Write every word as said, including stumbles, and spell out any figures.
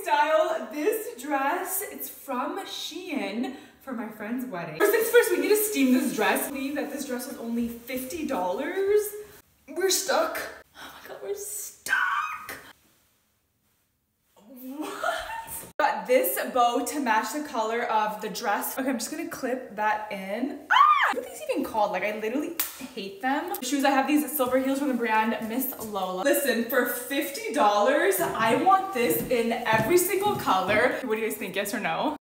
style this dress. It's from SHEIN for my friend's wedding. First things first, we need to steam this dress. I believe that this dress was only fifty dollars. We're stuck. Oh my god, we're stuck. What? Got this bow to match the color of the dress. Okay, I'm just gonna clip that in. Ah! What are these even called? Like, I literally hate them. Shoes, I have these silver heels from the brand Miss Lola. Listen, for fifty dollars, I want this in every single color. What do you guys think, yes or no?